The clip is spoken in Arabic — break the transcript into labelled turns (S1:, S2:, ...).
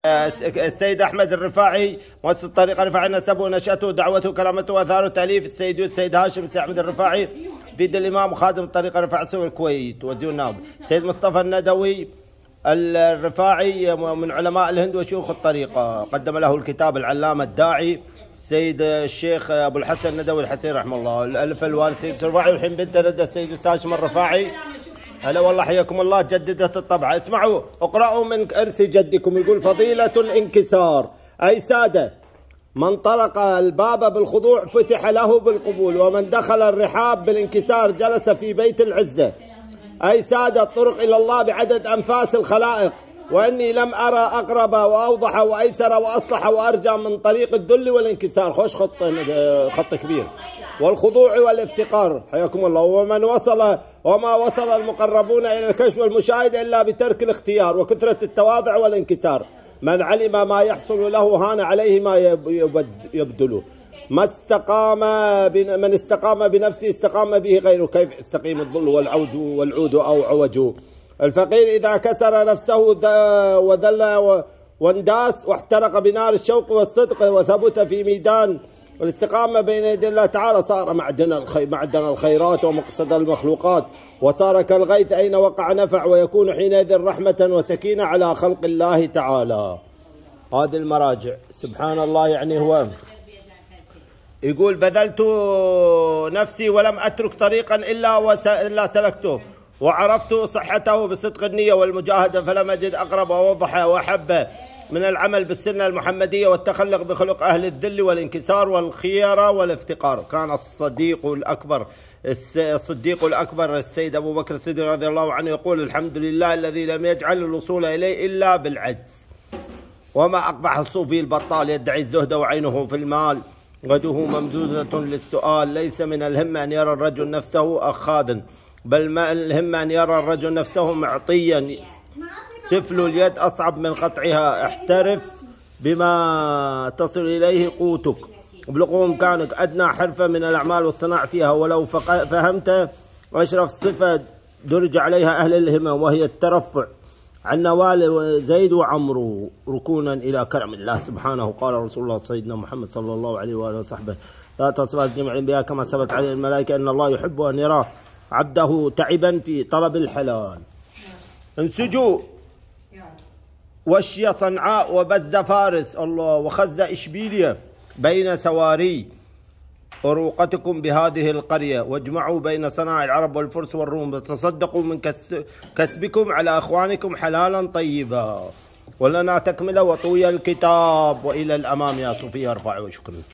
S1: السيد أحمد الرفاعي مؤسس الطريقة الرفاعي، نسبه ونشأته ودعوته وكلامته وأثاره تأليف السيد السيد هاشم السيد أحمد الرفاعي فيد الإمام وخادم الطريقة الرفاعي الكويت وزير النائب. السيد مصطفى الندوي الرفاعي من علماء الهند وشيوخ الطريقة، قدم له الكتاب العلامة الداعي سيد الشيخ أبو الحسن الندوي الحسين رحمه الله. الألف الوالد سيد الرفاعي، والحين بنته ندى السيد هاشم الرفاعي. هلا والله حياكم الله، جددت الطبعة. اسمعوا اقرأوا من إرث جدكم. يقول فضيلة الانكسار، أي سادة من طرق الباب بالخضوع فتح له بالقبول، ومن دخل الرحاب بالانكسار جلس في بيت العزة. أي سادة الطرق إلى الله بعدد أنفاس الخلائق، وإني لم أرى أقرب وأوضح وأيسر وأصلح وأرجى من طريق الذل والانكسار. خوش خط كبير. والخضوع والافتقار حياكم الله. وما وصل المقربون إلى الكشف والمشاهدة إلا بترك الاختيار وكثرة التواضع والانكسار. من علم ما يحصل له هان عليه ما يبذله. من استقام بنفسه استقام به غيره. كيف يستقيم الظل والعود أو عوجه. الفقير إذا كسر نفسه وذل وانداس واحترق بنار الشوق والصدق وثبت في ميدان الاستقامة بين يدي الله تعالى صار معدن الخيرات ومقصد المخلوقات، وصار كالغيث أين وقع نفع، ويكون حينئذ رحمة وسكينة على خلق الله تعالى. هذه المراجع سبحان الله. يعني هو يقول بذلت نفسي ولم أترك طريقا إلا سلكته، وعرفت صحته بصدق النية والمجاهدة، فلم أجد أقرب وأوضح وأحب من العمل بالسنة المحمدية والتخلق بخلق أهل الذل والانكسار والخيرة والافتقار. كان الصديق الأكبر السيد أبو بكر الصديق رضي الله عنه يقول الحمد لله الذي لم يجعل الوصول إليه إلا بالعجز. وما أقبح الصوفي البطال يدعي الزهد وعينه في المال غدوه ممدودة للسؤال. ليس من الهم أن يرى الرجل نفسه أخاذا، بل ما الهم أن يرى الرجل نفسه معطيا. سفل اليد أصعب من قطعها، احترف بما تصل إليه قوتك، ابلغ إمكانك أدنى حرفة من الأعمال والصناع فيها، ولو فهمت أشرف صفة درج عليها أهل الهمم، وهي الترفع عن نوال زيد وعمرو ركونا إلى كرم الله سبحانه. قال رسول الله سيدنا محمد صلى الله عليه وآله وصحبه لا تصل جميع الأنبياء كما صلت عليه الملائكة إن الله يحب أن يرى عبده تعبا في طلب الحلال. انسجوا وشي صنعاء وبز فارس الله وخز إشبيلية بين سواري أروقتكم بهذه القرية، واجمعوا بين صناع العرب والفرس والروم، وتصدقوا من كسبكم على أخوانكم حلالا طيبا. ولنا تكملة وطوي الكتاب. وإلى الأمام يا صوفيا ارفعوا. شكرا.